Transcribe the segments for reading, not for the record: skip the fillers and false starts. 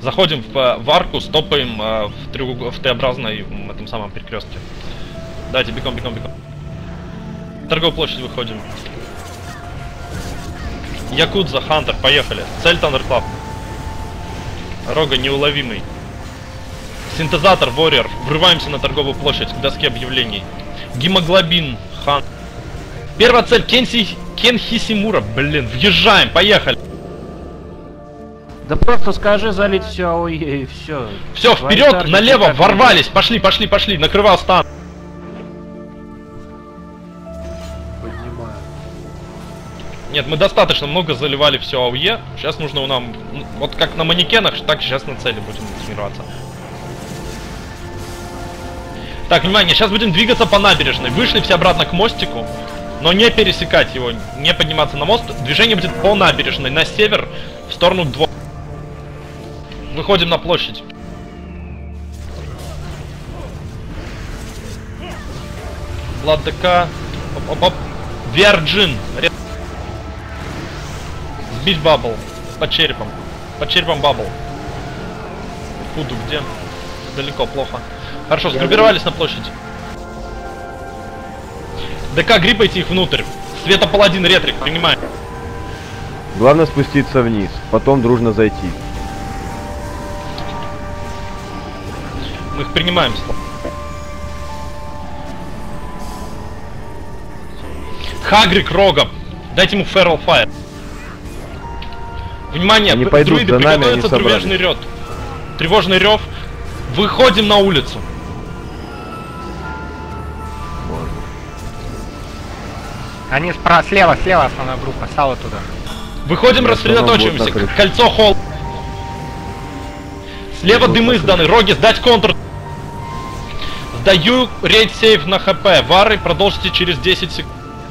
Заходим в арку, стопаем в Т-образной этом самом перекрестке. Давайте, бегом. Торговую площадь выходим. Якудза, Хантер, поехали. Цель Тандерклаб. Рога неуловимый. Синтезатор, Warrior. Врываемся на торговую площадь к доске объявлений. Гемоглобин, Хан. Первая цель Кен Хисимура. Блин, въезжаем, поехали. Да просто скажи залить все АОЕ и все. Все, вперед, налево, ворвались. Пошли. Накрывал стан. Поднимаю. Нет, мы достаточно много заливали все АОЕ. Сейчас нужно нам, вот как на манекенах, так сейчас на цели будем тренироваться. Так, внимание, сейчас будем двигаться по набережной. Вышли все обратно к мостику, но не пересекать его, не подниматься на мост. Движение будет по набережной, на север, в сторону двора. Выходим на площадь. Ладека. Оп. Вирджин. Сбить бабл. Под черепом. Под черепом бабл. Худу где? Далеко, плохо. Хорошо, сгруппировались на площадь. ДК, гриппайте их внутрь. Светопаладин, ретрик, принимаем. Главное спуститься вниз, потом дружно зайти. Мы их принимаем. Хагрик, Рога. Дайте ему Feral Fire. Внимание, они пойдут друиды, за нами, приготовится тревожный рев. Тревожный рев. Выходим на улицу. Они слева основная группа, сало туда. Выходим, рассредоточиваемся. Кольцо холл. Слева дымы сданы. Роги, сдать контур. Сдаю рейд сейф на ХП. Вары, продолжите через 10 секунд.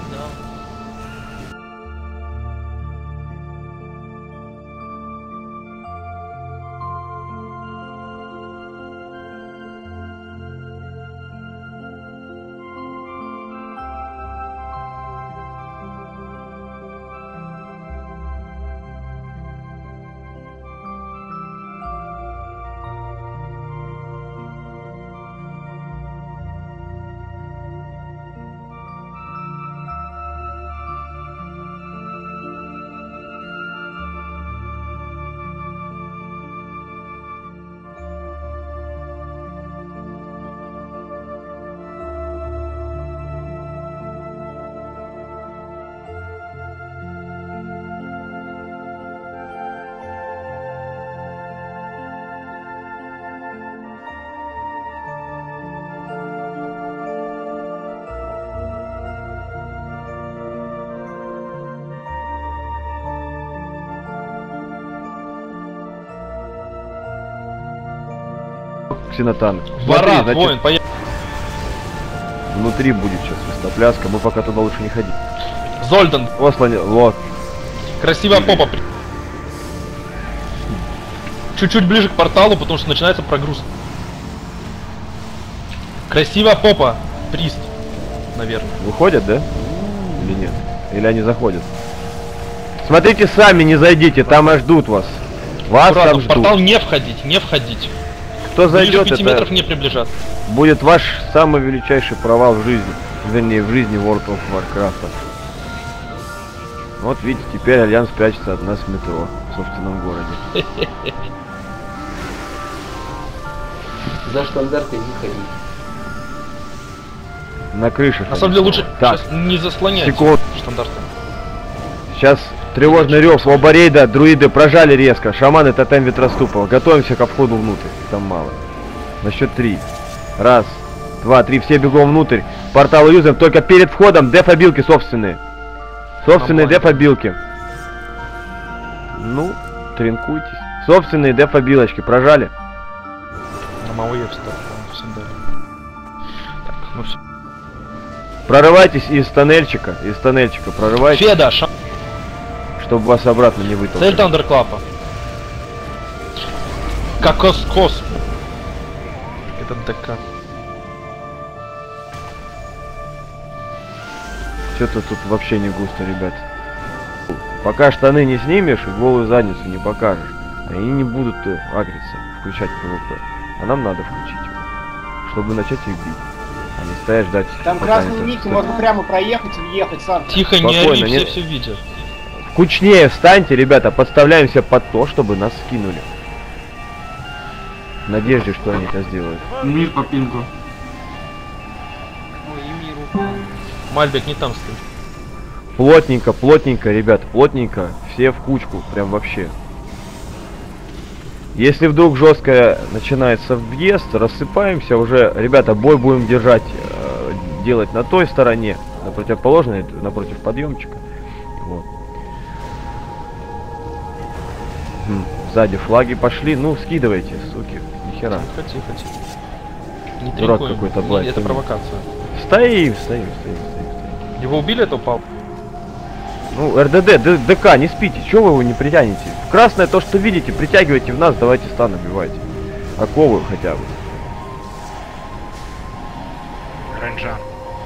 Ксенотан. Вара, воин, поехали. Внутри будет сейчас свистопляска, мы пока туда лучше не ходить. Зольден. Вот. Красивая попа. Чуть-чуть ближе к порталу, потому что начинается прогруз. Красивая попа. Прист. Наверное. Выходят, да? Или нет? Или они заходят? Смотрите сами, не зайдите, там и ждут вас. Вас аккуратно, там в ждут. портал не входить, не входить. Кто зайдет, 5 это метров не приближаться. будет ваш самый величайший провал в жизни. Вернее, в жизни World of Warcraft. Вот видите, теперь Альянс прячется от нас в метро в собственном городе. За штандарты не ходить. На крыше. На самом деле лучше так, сейчас не заслонять секунд. штандартом. Сейчас тревожный рев, оба рейда, друиды прожали резко, шаманы тотем ветроступа. Готовимся ко входу внутрь, там мало. На счет 3. Раз, два, три, все бегом внутрь. Портал юзаем, только перед входом деф-обилки собственные. Собственные деф-обилки. Ну, тренкуйтесь. Собственные деф-обилочки прожали. На МАОЕ встал, всем дали. Так, ну все. Прорывайтесь из тоннельчика, прорывайтесь, Феда, чтобы вас обратно не вытолкали. цель Тандерклапа. Кокоскос. Это ДК. Что-то тут вообще не густо, ребят. Пока штаны не снимешь и голую задницу не покажешь. Они не будут агриться, включать ПВП. А нам надо включить его, чтобы начать их бить. А не стоять ждать. Там красный ник, можно прямо проехать и въехать, сам. Тихо, не Спокойно, ори, не- все видят. Кучнее встаньте, ребята, подставляемся под то, чтобы нас скинули. В надежде, что они это сделают. Мир по пингу. Мальбек, не там стой. Плотненько, плотненько, ребят, плотненько. Все в кучку, прям вообще. Если вдруг жестко начинается въезд, рассыпаемся уже. Ребята, бой будем держать, делать на той стороне, на противоположной, напротив подъемчика. Вот. Сзади флаги пошли, ну скидывайте, суки, нихера. Тихо, тихо, тихо. Не Дурак трикуем. какой-то, Не, блядь, это ну. провокация. Стоим. Его убили, это упал? Ну, РДД, ДК, не спите, чего вы его не притянете? В красное то, что видите, притягивайте в нас, давайте стан набивайте. Оковы хотя бы. Ренджа.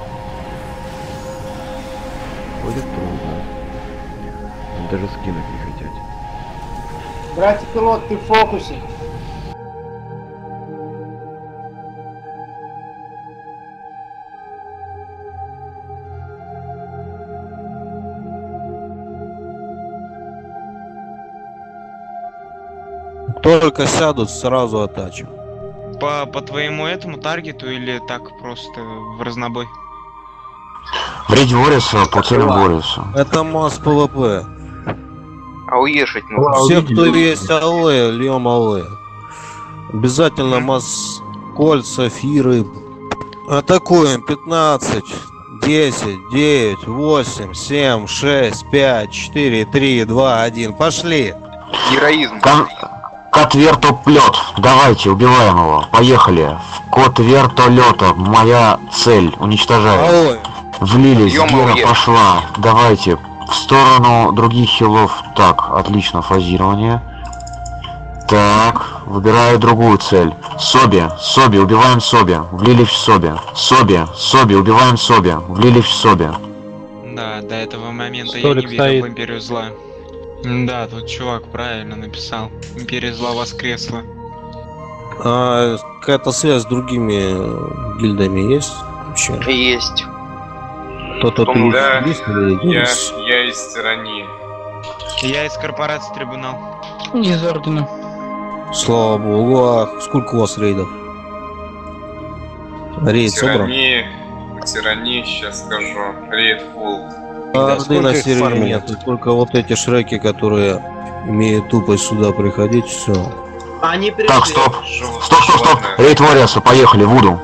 Будет трудно. Они даже скинуть не хотят. Братья пилот, ты в фокусе. Только сядут, сразу атачим. По твоему этому таргету или так просто в разнобой? Бредь Вориса по целям Вориса. Это масс ПВП. А уехать нужно. Все, кто есть АОЭ, льем АОЭ. Обязательно масс кольца, фиры. Атакуем 15, 10, 9, 8, 7, 6, 5, 4, 3, 2, 1. Пошли. Героизм. Кот вертолет. Давайте, убиваем его. Поехали. Кот вертолета. Моя цель. Уничтожаем. АОЭ. Влились, Ё-моё. Гера пошла. Давайте. В сторону других хилов. Так, отлично, фазирование. Так, выбираю другую цель. Соби, убиваем Соби. Влились в Соби. Соби, убиваем Соби. Влились в Соби. Да, до этого момента Столик я не видел стоит. в Империю Зла. Да, тут чувак правильно написал. Империя Зла воскресла. А какая-то связь с другими гильдами есть? Вообще? Есть. Кто-то Да, тут есть или Я есть? из тирании. Я из корпорации Трибунал. Из ордена. Слава богу, а сколько у вас рейдов? Рейд собран? Тирании, сейчас скажу. Рейд фулл. Орды на сколько их сервере фармят? нет, только вот эти шреки, которые имеют тупость сюда приходить, все. Они Так, стоп. Стоп. Рейд Вориса, поехали, Вуду.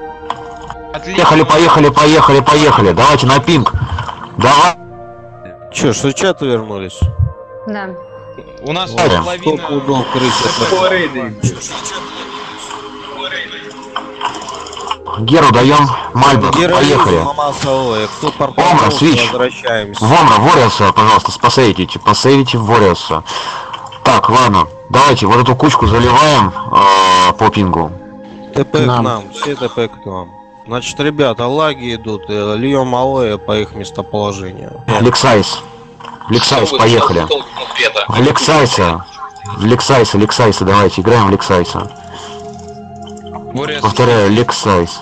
Поехали. Давайте на пинг. Давай. Че, шичаты вернулись? Да. У нас Ладно. половина... Сколько удов крыть? Геру даем. Мальбек, поехали. Кто Омра, портал, свич. возвращаемся. Вомра, Вориса, пожалуйста, посейвите Вориса. Так, ладно. Давайте вот эту кучку заливаем по пингу. ТП к нам, все ТП к нам. Значит, ребята, лаги идут, льем алоэ по их местоположению. Лексайс, поехали. В Лексайса, давайте, играем в Лексайса. Повторяю, Лексайс.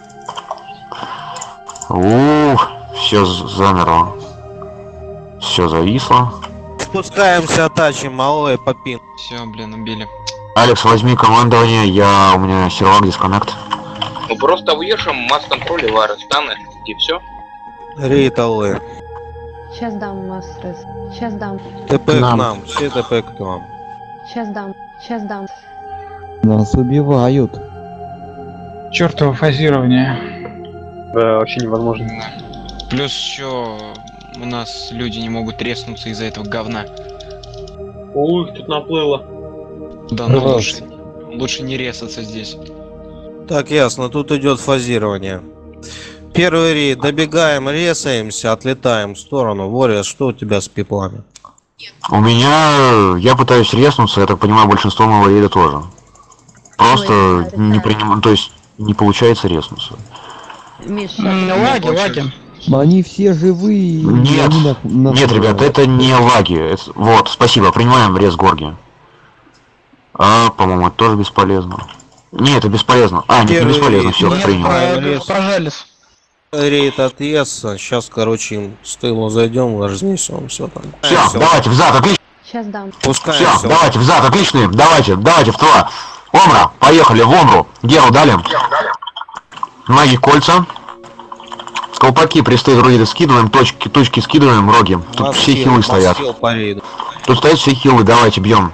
Все замерло. Все зависло. Спускаемся, атачим алоэ по пин. Все, блин, убили. Алекс, возьми командование, у меня сервак дисконнект. Ну просто уешем масс-контроль и вары станы, и все. Рейд алоэ. Сейчас дам мастер. Сейчас дам. ТП к нам, все ТП к нам. Сейчас дам. Нас убивают. Чёртово фазирование. Да, вообще невозможно. Плюс еще у нас люди не могут треснуться из-за этого говна. Их тут наплыло. Да, ну лучше не резаться здесь. Так, ясно, тут идет фазирование. Первый рейд, добегаем, резаемся, отлетаем в сторону. Вория, что у тебя с пиплами? У меня, я пытаюсь резнуться, я так понимаю, большинство моего рейда тоже. Просто не принимаю, то есть не получается резнуться. Лаги. Они все живые. Нет, нет, ребят, это не лаги. Вот, спасибо, принимаем рез Горги. По-моему, это тоже бесполезно. Не, это бесполезно. Нет, не бесполезно, все, принял. Прожались. Рейд от ЕСа. Сейчас, короче, им с тыла зайдем, разнесем все там. Все, давайте, взад, отлично. Сейчас дам. Пускай Все, давайте, взад, отличные. Давайте, в тва. Омра, поехали, в Омру. Геру дали. Маги кольца. Колпаки, присты, друиды скидываем, точки скидываем, роги. Тут все хилы стоят. Тут стоят все хилы, давайте, бьем.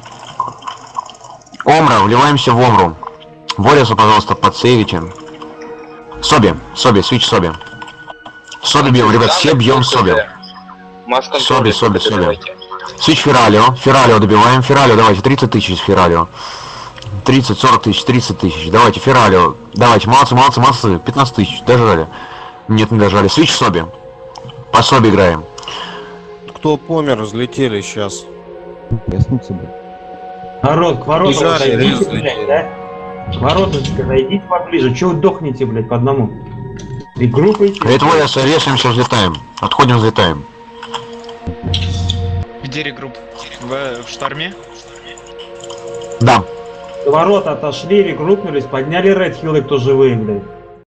Омра, вливаемся в Омру. Вориса, пожалуйста, подсейвите. Соби, свич Соби. Соби бьем, ребят, все бьем Соби. Соби. Свич Фералио добиваем. Фералио, давайте, 30 тысяч Фералио. 30, 40 тысяч, 30 тысяч. Давайте, Фералио. Давайте, молодцы. 15 тысяч, дожали. Нет, не дожали. Свич Соби. По Соби играем. Кто помер, разлетели сейчас. Яснуться бы. Народ, к воротам Бежали, идите, резали. блядь, да? К воротам идите поближе. Чего вы дохнете, блядь, по одному? И группой. Рейд Вориса, решимся, взлетаем. Отходим, взлетаем. Где регрупп? В шторме? Да. До ворот отошли, регруппнулись, подняли редхиллы, кто живые, блядь.